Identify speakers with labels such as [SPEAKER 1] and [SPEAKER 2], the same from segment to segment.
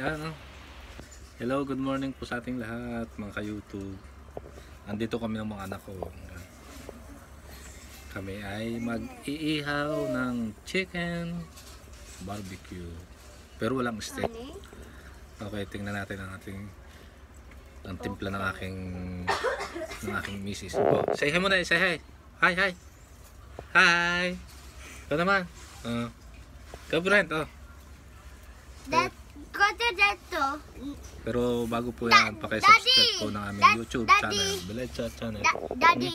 [SPEAKER 1] Ayan. Hello, good morning po sa ating lahat mga ka-YouTube. Andito kami ng mga anak ko. Kami ay mag-iihaw ng chicken barbecue. Pero walang steak. Okay, tingnan natin ang timpla ng aking misis. Oh, say hi muna, say hi. Hi, hi. Hi. Ito naman. Go, Brent. Oh. Pero bago po yan, pakisubscribe po ng aming YouTube channel, Belecha Channel.
[SPEAKER 2] Daddy,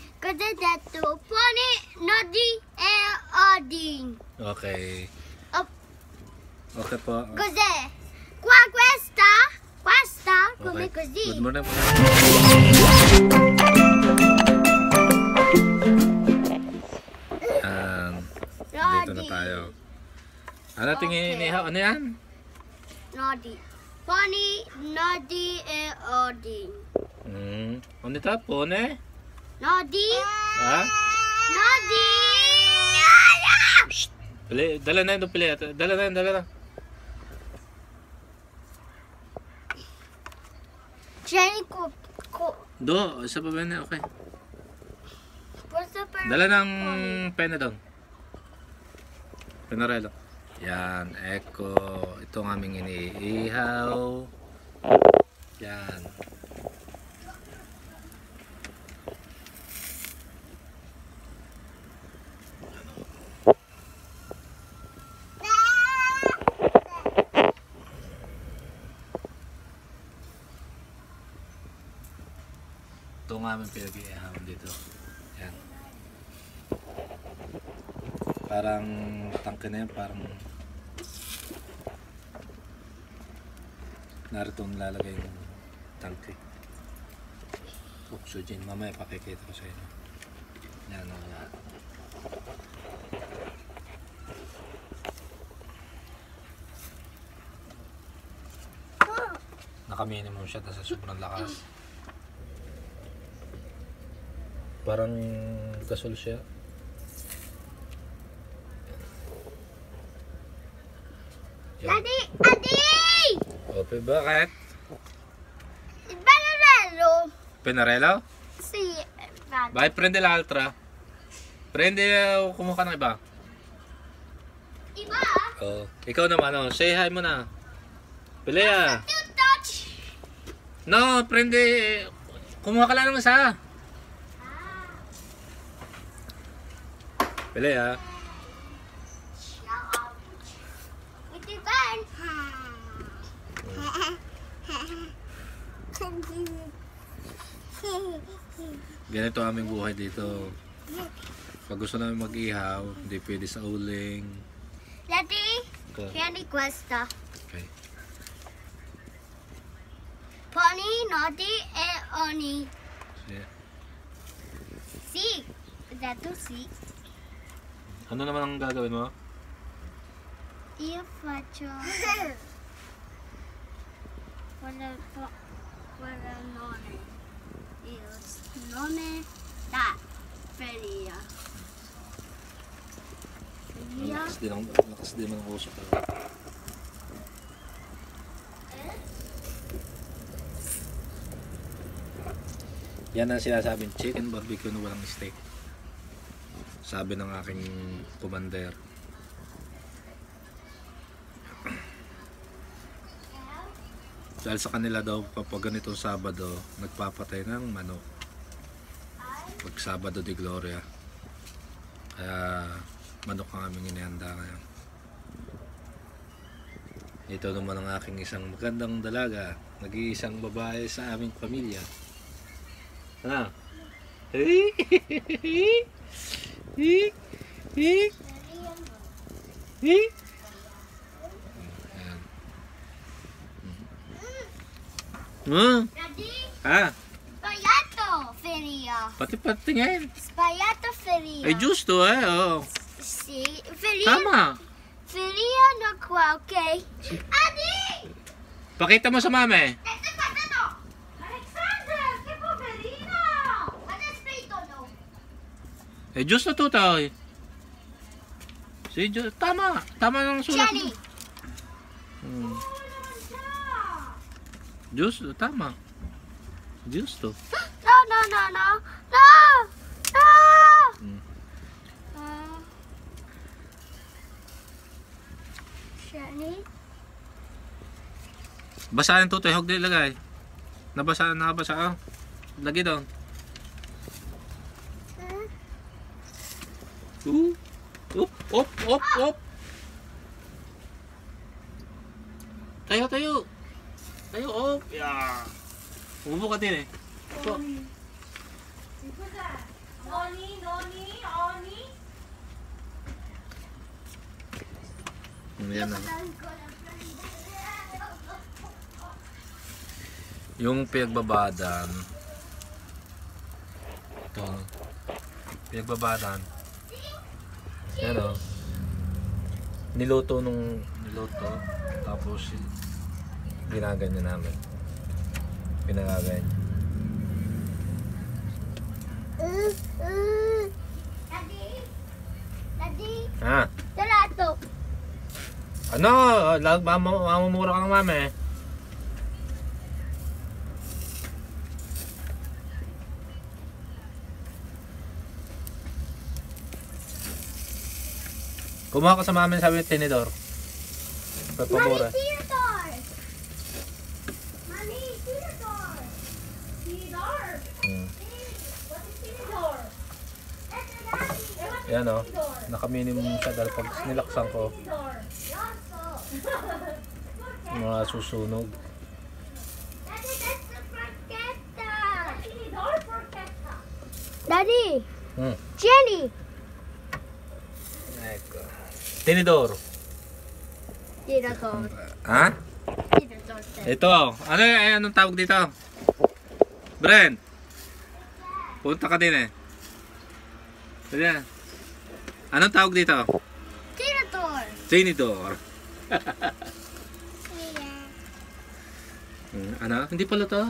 [SPEAKER 2] pony, nodi, odin.
[SPEAKER 1] Okay. Okay po.
[SPEAKER 2] Cos'è? Questa, come così.
[SPEAKER 1] Good morning po. Dito na tayo. Ano tingin inihaw? Ano yan?
[SPEAKER 2] Nodi. Pony, nodi, odin.
[SPEAKER 1] Ano ito? Pone?
[SPEAKER 2] Nodi.
[SPEAKER 1] Ha?
[SPEAKER 2] Nodi.
[SPEAKER 1] Pili, dala na yun, pili. Dala na.
[SPEAKER 2] Jenny ko.
[SPEAKER 1] Do, isa pa ba na? Okay.
[SPEAKER 2] Basta para.
[SPEAKER 1] Dala ng pena doon. Penarelo. Yan, eko. Ito ang aming iniihaw. Yan. Ito ang aming pinag-iihawan dito. Yan. Parang tangke na yan, parang narito nilalagay yung tangke. Oxygen. Mamaya pakikita ko sa inyo. Yan o. Naka-minimum siya sa sobrang lakas. Parang gasol siya.
[SPEAKER 2] Daddy!
[SPEAKER 1] Ope, bakit?
[SPEAKER 2] Banarello.
[SPEAKER 1] Penarello?
[SPEAKER 2] Sì,
[SPEAKER 1] Vai, prende l'altra. Prende, kumuha ka ng iba.
[SPEAKER 2] Iba?
[SPEAKER 1] Oh. Ikaw naman, oh. Say hi muna. Pilea.
[SPEAKER 2] You touch.
[SPEAKER 1] No, prende. Kumuha ka lang ng isa. Pilea.
[SPEAKER 2] With the gun.
[SPEAKER 1] Ganito aming buhay dito. Pag gusto namin mag-ihaw, hindi pwede sa uling.
[SPEAKER 2] Daddy,
[SPEAKER 1] Okay.
[SPEAKER 2] prendi questa.
[SPEAKER 1] Okay.
[SPEAKER 2] Pony, nodi e oni.
[SPEAKER 1] Yeah.
[SPEAKER 2] Sì, ho detto sì.
[SPEAKER 1] Ano naman ang gagawin mo?
[SPEAKER 2] Io faccio quella nome. Io nome da Feria. Feria.
[SPEAKER 1] Lakas din ang uso ko. Yan ang sinasabing chicken barbecue na walang steak. Sabi ng aking commander. Dahil sa kanila daw kapag ganito Sabado, nagpapatay ng manok. Pag Sabado de Gloria. Kaya manok ang aming inihanda ngayon. Ito naman ang aking isang magandang dalaga. Nag-iisang babae sa aming pamilya. Ha? Ayan.
[SPEAKER 2] Daddy,
[SPEAKER 1] Ha?
[SPEAKER 2] sbagliato Feria.
[SPEAKER 1] Pati ngayon.
[SPEAKER 2] Sbagliato Feria.
[SPEAKER 1] Ay, giusto oh.
[SPEAKER 2] Sì, Feria.
[SPEAKER 1] Tama.
[SPEAKER 2] Feria no qua, ok? Adi!
[SPEAKER 1] Pakita mo sa mame.
[SPEAKER 2] Stai guardando! Alexander, che poverino! Guarda il spirito, no?
[SPEAKER 1] Eh, giusto to tayo. Si tama. Tama ng sulat mo.
[SPEAKER 2] Jenny!
[SPEAKER 1] Hmm. Juice, tama. Juice to.
[SPEAKER 2] No, no, no, no. No! No!
[SPEAKER 1] Mm.
[SPEAKER 2] Shani?
[SPEAKER 1] Basahan to, huwag din ilagay. Nakabasa, oh. Lagi doon. Op. Tayo. Tayo, op. Yeah. Umupo ka din eh. Upo. Yan na. Yung pinagbabadan. Ito. Pinagbabadan. Yan o. Niluto. Tapos ginaganyan namin. Pinagaganyan.
[SPEAKER 2] Daddy?
[SPEAKER 1] Ha?
[SPEAKER 2] Dalato.
[SPEAKER 1] Ano? Mamumura ka ng mami. Kumuha ka sa mami, sabi ng tinidor. Pagpamura.
[SPEAKER 2] Theodor! Mommy, Theodor! Theodor? What is Theodor? That's a daddy.
[SPEAKER 1] Yan o. Naka-minimum siya dahil pag nilaksan ko,
[SPEAKER 2] Theodor.
[SPEAKER 1] mga susunog.
[SPEAKER 2] Daddy, that's the porchetta. Theodor porchetta. Daddy, Jenny.
[SPEAKER 1] Tinidor.
[SPEAKER 2] Theodor.
[SPEAKER 1] Ha?
[SPEAKER 2] Theodor.
[SPEAKER 1] Ito. Anong tawag dito? Brent. Punta ka din eh. Sige. Anong tawag dito?
[SPEAKER 2] Theodor.
[SPEAKER 1] Tinidor. Ano? Hindi pa luto.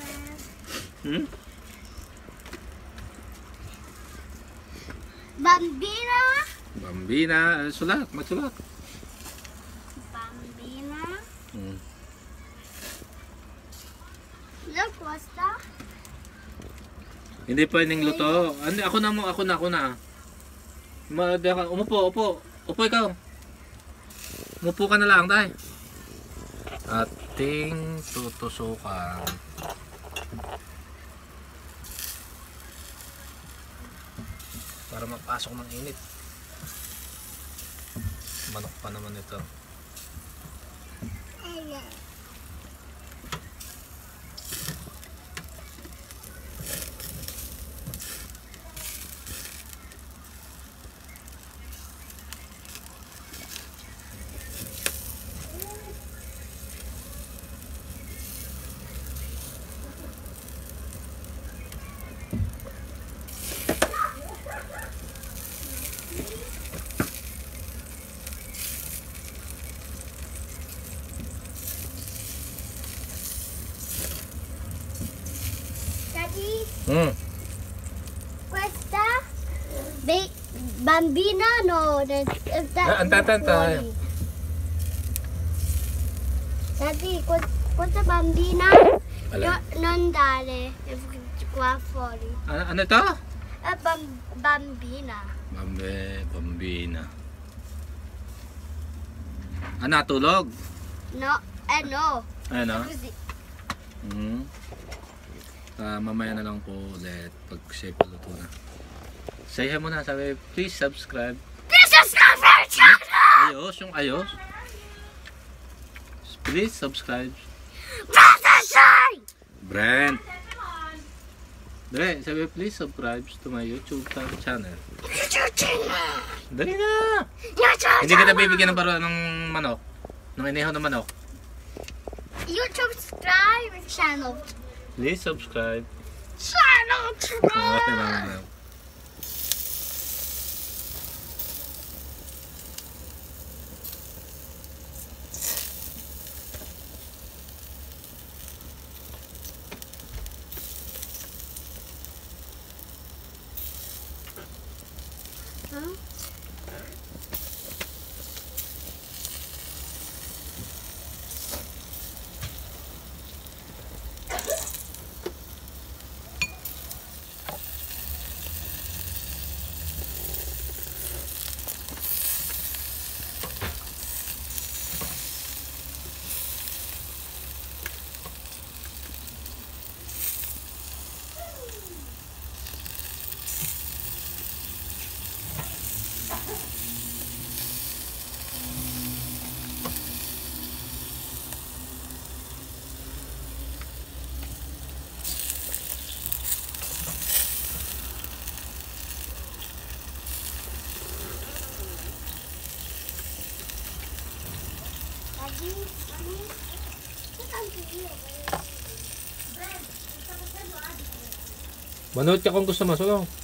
[SPEAKER 2] Bambina.
[SPEAKER 1] Bambina. Sulat. Magsulat.
[SPEAKER 2] Bambina. Look, what's that?
[SPEAKER 1] Hindi pwedeng luto. Ako na. Umupo. Upo ikaw. Umupo ka na lang, tay. Ating tutusukan. Para mapasok ng init. Manok pa naman ito.
[SPEAKER 2] Questa bambina no,
[SPEAKER 1] Anta.
[SPEAKER 2] Daddy, questa bambina non dare qua fuori.
[SPEAKER 1] Ano ito?
[SPEAKER 2] Bambina.
[SPEAKER 1] Bambina. Natulog?
[SPEAKER 2] No, no.
[SPEAKER 1] Ano?
[SPEAKER 2] Così.
[SPEAKER 1] Mamaya na lang po ulit pag siya paluto na. Say hi muna, sabi please subscribe.
[SPEAKER 2] Please subscribe to our channel!
[SPEAKER 1] Ayos. Please subscribe. Brent. Dali, sabi please subscribe to my YouTube channel. Dali na! Hindi kita bibigyan ng paruan ng manok. Ng inihaw ng manok.
[SPEAKER 2] YouTube subscribe channel.
[SPEAKER 1] Please subscribe.
[SPEAKER 2] Channel. Daddy, Mommy, put on TV over.
[SPEAKER 1] Manood ka kung gusto mo. Sulong.